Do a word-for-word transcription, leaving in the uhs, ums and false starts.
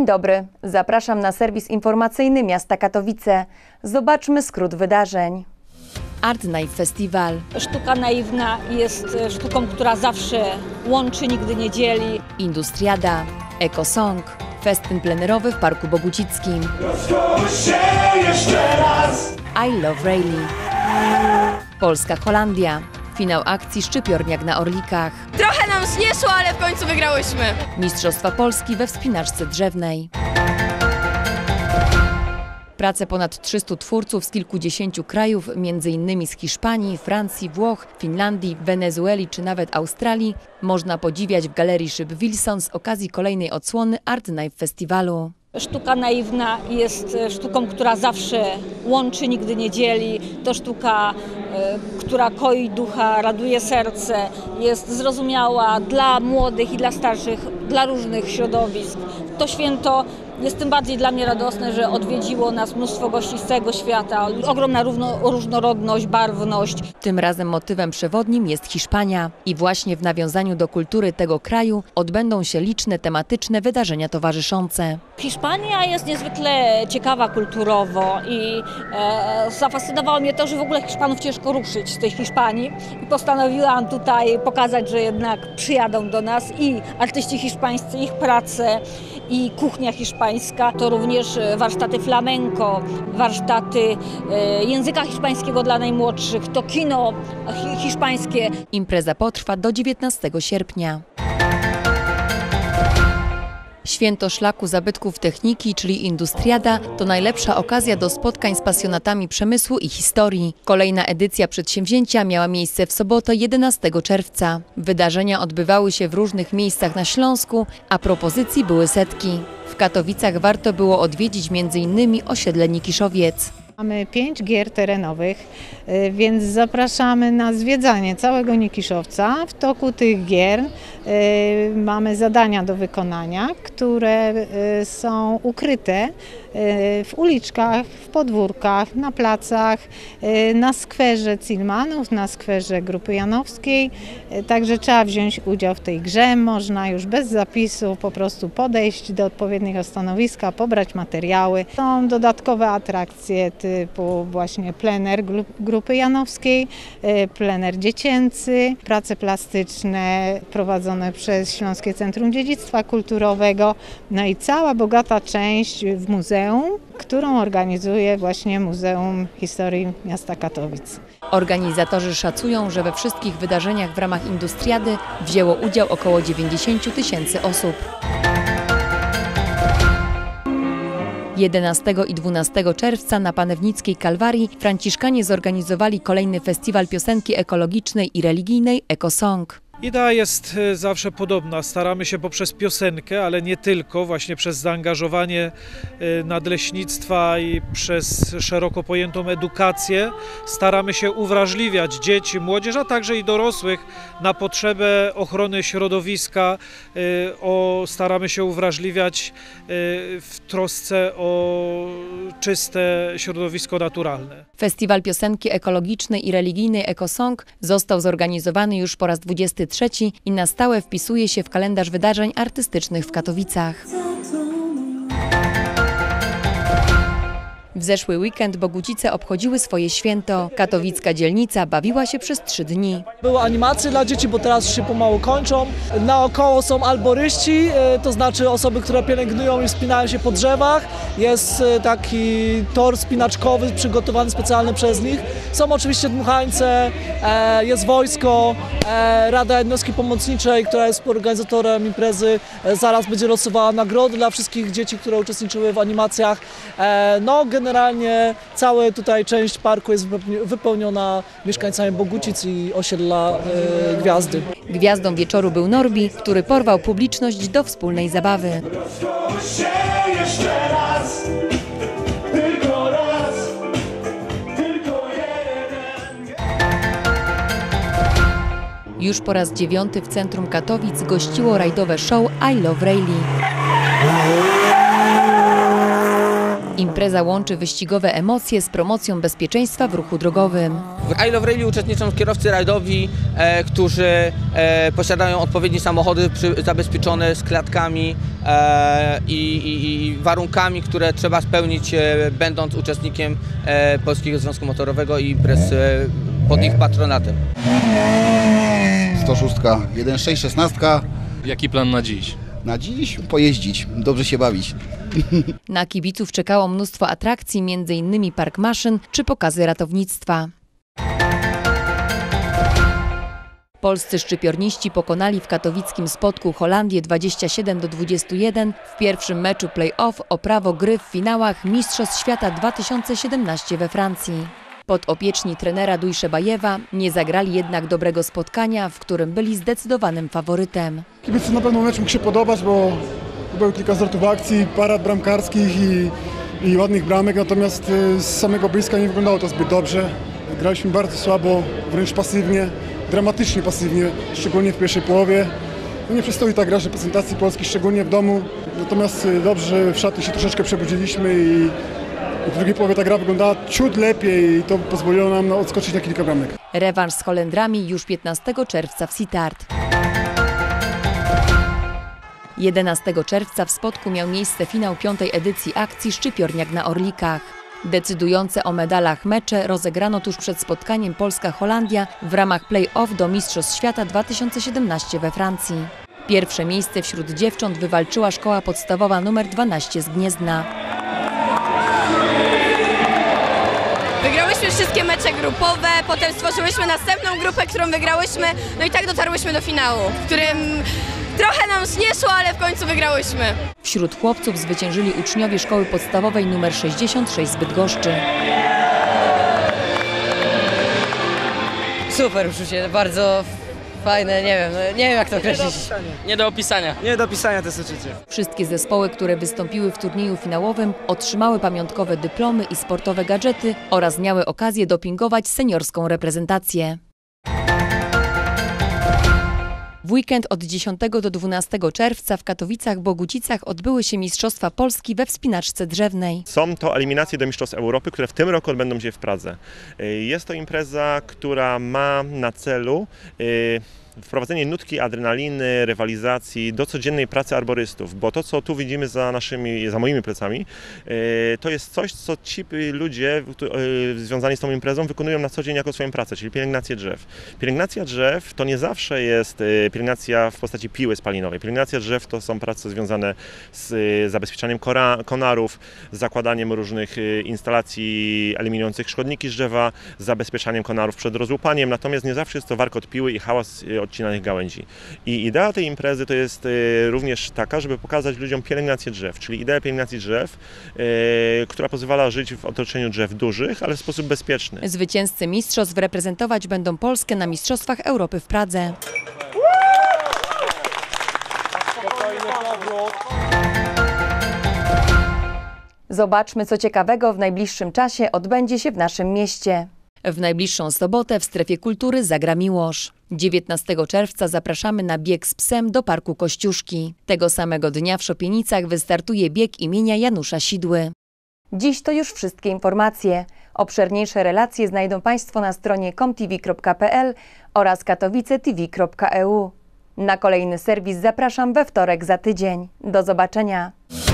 Dzień dobry, zapraszam na serwis informacyjny miasta Katowice. Zobaczmy skrót wydarzeń. Art Night Festival. Sztuka naiwna jest sztuką, która zawsze łączy, nigdy nie dzieli. Industriada, Ekosong, festyn plenerowy w Parku Bogucickim. I Love Rally. Polska Holandia. Finał akcji Szczypiorniak na Orlikach. Trochę nam zniesło, ale w końcu wygrałyśmy. Mistrzostwa Polski we wspinaczce drzewnej. Prace ponad trzystu twórców z kilkudziesięciu krajów, między innymi z Hiszpanii, Francji, Włoch, Finlandii, Wenezueli czy nawet Australii, można podziwiać w Galerii Szyb Wilson z okazji kolejnej odsłony Art Night Festiwalu. Sztuka naiwna jest sztuką, która zawsze łączy, nigdy nie dzieli. To sztuka, która koi ducha, raduje serce, jest zrozumiała dla młodych i dla starszych, dla różnych środowisk. To święto jest tym bardziej dla mnie radosne, że odwiedziło nas mnóstwo gości z całego świata. Ogromna równo, różnorodność, barwność. Tym razem motywem przewodnim jest Hiszpania i właśnie w nawiązaniu do kultury tego kraju odbędą się liczne tematyczne wydarzenia towarzyszące. Hiszpania jest niezwykle ciekawa kulturowo i e, zafascynowało mnie to, że w ogóle Hiszpanów ciężko ruszyć z tej Hiszpanii i postanowiłam tutaj pokazać, że jednak przyjadą do nas i artyści hiszpańscy, ich prace i kuchnia hiszpańska, to również warsztaty flamenco, warsztaty e, języka hiszpańskiego dla najmłodszych, to kino hi, hiszpańskie. Impreza potrwa do dziewiętnastego sierpnia. Święto Szlaku Zabytków Techniki, czyli Industriada, to najlepsza okazja do spotkań z pasjonatami przemysłu i historii. Kolejna edycja przedsięwzięcia miała miejsce w sobotę jedenastego czerwca. Wydarzenia odbywały się w różnych miejscach na Śląsku, a propozycji były setki. W Katowicach warto było odwiedzić między innymi osiedle Nikiszowiec. Mamy pięć gier terenowych, więc zapraszamy na zwiedzanie całego Nikiszowca. W toku tych gier mamy zadania do wykonania, które są ukryte w uliczkach, w podwórkach, na placach, na skwerze Cilmanów, na skwerze Grupy Janowskiej. Także trzeba wziąć udział w tej grze. Można już bez zapisu po prostu podejść do odpowiedniego stanowiska, pobrać materiały. Są dodatkowe atrakcje typu właśnie plener Grupy Janowskiej, plener dziecięcy, prace plastyczne prowadzone przez Śląskie Centrum Dziedzictwa Kulturowego, no i cała bogata część w muzeum, którą organizuje właśnie Muzeum Historii Miasta Katowic. Organizatorzy szacują, że we wszystkich wydarzeniach w ramach Industriady wzięło udział około dziewięćdziesiąt tysięcy osób. jedenastego i dwunastego czerwca na Panewnickiej Kalwarii Franciszkanie zorganizowali kolejny festiwal piosenki ekologicznej i religijnej Ekosong. Idea jest zawsze podobna. Staramy się poprzez piosenkę, ale nie tylko, właśnie przez zaangażowanie nadleśnictwa i przez szeroko pojętą edukację, staramy się uwrażliwiać dzieci, młodzież, a także i dorosłych na potrzebę ochrony środowiska. O, staramy się uwrażliwiać w trosce o czyste środowisko naturalne. Festiwal piosenki ekologicznej i religijnej Ekosong został zorganizowany już po raz dwudziesty trzeci i na stałe wpisuje się w kalendarz wydarzeń artystycznych w Katowicach. W zeszły weekend Bogucice obchodziły swoje święto. Katowicka dzielnica bawiła się przez trzy dni. Były animacje dla dzieci, bo teraz się pomału kończą. Naokoło są alboryści, to znaczy osoby, które pielęgnują i wspinają się po drzewach. Jest taki tor spinaczkowy przygotowany specjalnie przez nich. Są oczywiście dmuchańce, jest wojsko, Rada Jednostki Pomocniczej, która jest organizatorem imprezy. Zaraz będzie losowała nagrody dla wszystkich dzieci, które uczestniczyły w animacjach. No, generalnie cała tutaj część parku jest wypełniona mieszkańcami Bogucic i osiedla e, Gwiazdy. Gwiazdą wieczoru był Norbi, który porwał publiczność do wspólnej zabawy. Już po raz dziewiąty w centrum Katowic gościło rajdowe show I Love Rally. Impreza Impreza łączy wyścigowe emocje z promocją bezpieczeństwa w ruchu drogowym. W I Love Rally uczestniczą kierowcy rajdowi, e, którzy e, posiadają odpowiednie samochody przy, zabezpieczone z klatkami e, i, i, i warunkami, które trzeba spełnić, e, będąc uczestnikiem e, Polskiego Związku Motorowego i imprez e, pod ich patronatem. sto sześć, jeden sześć, szesnaście. Jaki plan na dziś? Na dziś pojeździć, dobrze się bawić. Na kibiców czekało mnóstwo atrakcji, między innymi park maszyn czy pokazy ratownictwa. Polscy szczypiorniści pokonali w katowickim Spodku Holandię dwadzieścia siedem do dwudziestu jeden w pierwszym meczu play-off o prawo gry w finałach Mistrzostw Świata dwa tysiące siedemnaście we Francji. Pod opieczni trenera Dujszebajewa nie zagrali jednak dobrego spotkania, w którym byli zdecydowanym faworytem. Kibicy na pewno mecz mógł się podobać, bo było kilka zwrotów akcji, parad bramkarskich i, i ładnych bramek, natomiast z samego boiska nie wyglądało to zbyt dobrze. Graliśmy bardzo słabo, wręcz pasywnie, dramatycznie pasywnie, szczególnie w pierwszej połowie. No nie przystoi ta gra reprezentacji Polski, szczególnie w domu, natomiast dobrze, że w szatni się troszeczkę przebudziliśmy i w drugiej połowie ta gra wyglądała ciut lepiej i to pozwoliło nam odskoczyć na kilka bramek. Rewanż z Holendrami już piętnastego czerwca w Sittard. jedenastego czerwca w Spodku miał miejsce finał piątej edycji akcji Szczypiorniak na Orlikach. Decydujące o medalach mecze rozegrano tuż przed spotkaniem Polska-Holandia w ramach play-off do Mistrzostw Świata dwa tysiące siedemnaście we Francji. Pierwsze miejsce wśród dziewcząt wywalczyła szkoła podstawowa numer dwanaście z Gniezdna. Wygrałyśmy wszystkie mecze grupowe, potem stworzyłyśmy następną grupę, którą wygrałyśmy, no i tak dotarłyśmy do finału, w którym trochę nam zniesło, ale w końcu wygrałyśmy. Wśród chłopców zwyciężyli uczniowie szkoły podstawowej numer sześćdziesiąt sześć z Bydgoszczy. Super uczucie, bardzo fajne, nie wiem, nie wiem jak to określić. Nie do opisania. Nie do opisania to jest uczucie. Wszystkie zespoły, które wystąpiły w turnieju finałowym, otrzymały pamiątkowe dyplomy i sportowe gadżety oraz miały okazję dopingować seniorską reprezentację. W weekend od dziesiątego do dwunastego czerwca w Katowicach-Bogucicach odbyły się Mistrzostwa Polski we wspinaczce drzewnej. Są to eliminacje do Mistrzostw Europy, które w tym roku odbędą się w Pradze. Jest to impreza, która ma na celu wprowadzenie nutki adrenaliny, rywalizacji do codziennej pracy arborystów, bo to, co tu widzimy za naszymi, za moimi plecami, to jest coś, co ci ludzie związani z tą imprezą wykonują na co dzień jako swoją pracę, czyli pielęgnację drzew. Pielęgnacja drzew to nie zawsze jest pielęgnacja w postaci piły spalinowej. Pielęgnacja drzew to są prace związane z zabezpieczaniem konarów, z zakładaniem różnych instalacji eliminujących szkodniki z drzewa, z zabezpieczaniem konarów przed rozłupaniem, natomiast nie zawsze jest to warkot piły i hałas odcinanych gałęzi. I idea tej imprezy to jest również taka, żeby pokazać ludziom pielęgnację drzew, czyli ideę pielęgnacji drzew, yy, która pozwala żyć w otoczeniu drzew dużych, ale w sposób bezpieczny. Zwycięzcy mistrzostw reprezentować będą Polskę na Mistrzostwach Europy w Pradze. Zobaczmy, co ciekawego w najbliższym czasie odbędzie się w naszym mieście. W najbliższą sobotę w Strefie Kultury zagra Miłosz. dziewiętnastego czerwca zapraszamy na bieg z psem do Parku Kościuszki. Tego samego dnia w Szopienicach wystartuje bieg imienia Janusza Sidły. Dziś to już wszystkie informacje. Obszerniejsze relacje znajdą Państwo na stronie komtv kropka pl oraz katowicetv kropka e u. Na kolejny serwis zapraszam we wtorek za tydzień. Do zobaczenia.